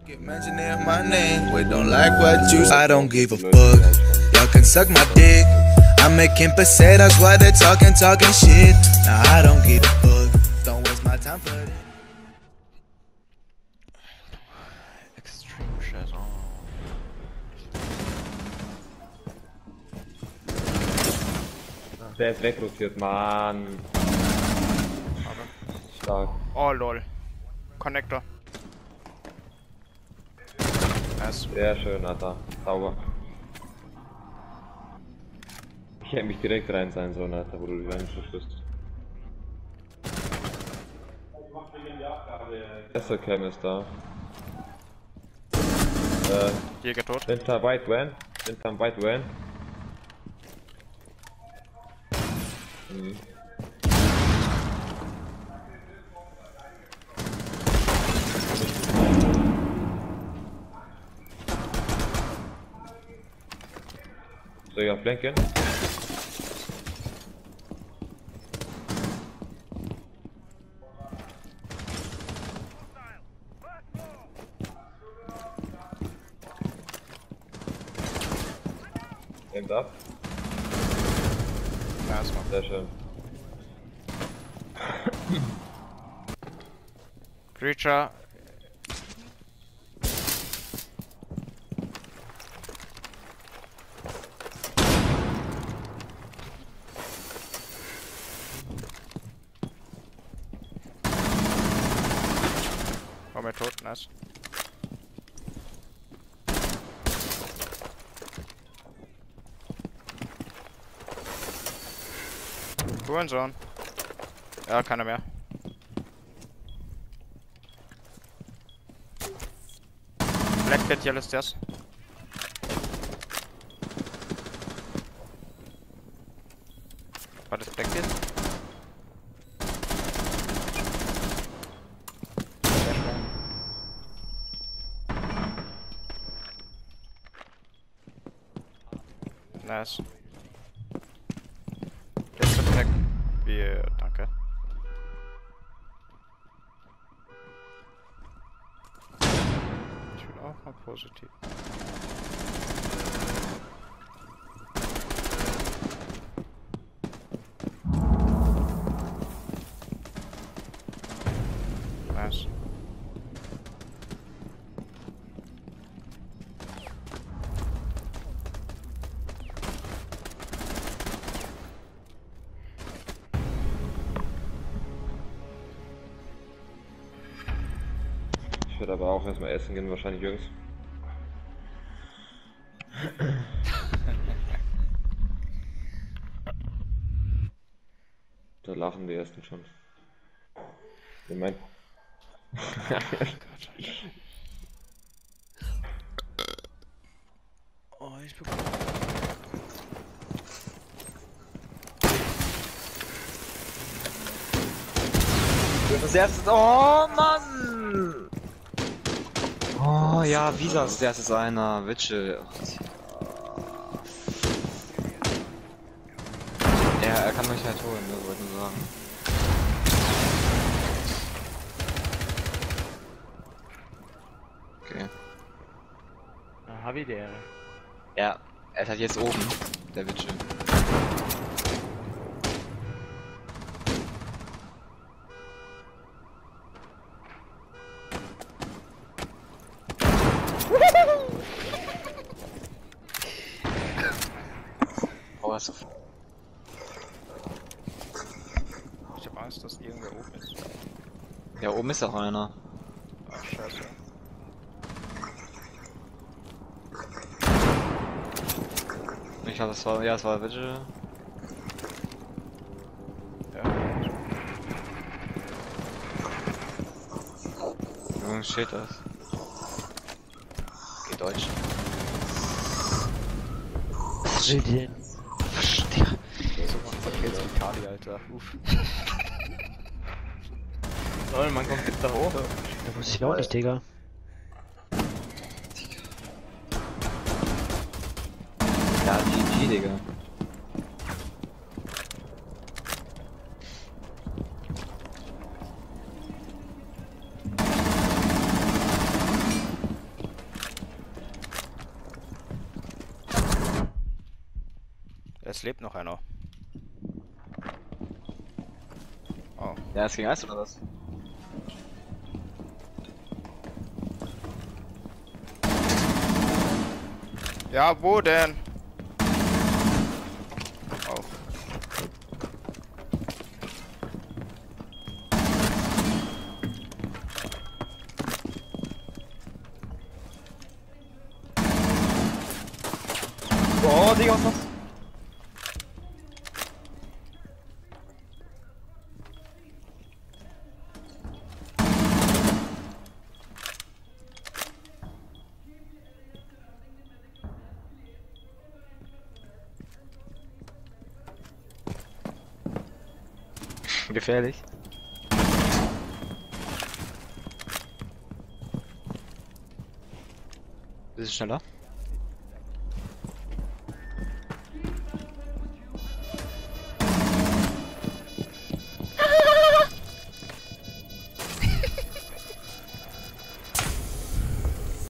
Keep mentioning my name, we don't like what you say. I don't give a fuck, y'all can suck my dick. I'm making pesetas while they're talking shit. Nah, I don't give a fuck, don't waste my time for that. Extreme Shadow. Der ist wegrotiert, Mann. Stark. Oh lol. Connector. Nice. Sehr schön, Alter. Sauber. Ich hätte mich direkt rein sein sollen, Alter, wo du die reinschusst. Erster Cam ist da. Jäger tot. Hinter White Van. Hinterm White Van. Soll ich auf Flanken? Aimed ab. Nice, Mann. Sehr schön. Creature. War mir tot, nice. Hurensohn. Ja, keiner mehr. Blackbit, Yellow Stairs. War das Blackbit? Nice. Letzter Black. Danke. Ich bin auch mal positiv. Nice. Ich werde aber auch erstmal essen gehen, wahrscheinlich, Jungs. Da lachen die ersten schon. Ich mein... Oh, ich bekomme. Das erste. Oh Mann! Oh ja, Visa ist der erste einer. Witchel. Ja, er kann mich halt holen, ne, wollte nur sagen. Okay. Havidere. Ja, er ist halt jetzt oben, der Witchel. Oh, was? Ich hab Angst, dass irgendwer oben ist. Ja, oben ist auch einer. Ach, scheiße. Ich glaube, das war, ja, es war Vigil. Ja. Jungs, steht das. Geht Deutsch. Julien. So macht Verkehrs wie Kali, Alter. Uff. Lol, man kommt jetzt da hoch. Da wusste ich auch nicht, Digga. Ja, GG, Digga. Es lebt noch einer. Oh. Ja, es ging Eis oder was? Ja, wo denn? Oh. Oh, Digga, was machst du? Gefährlich. Bisschen schneller.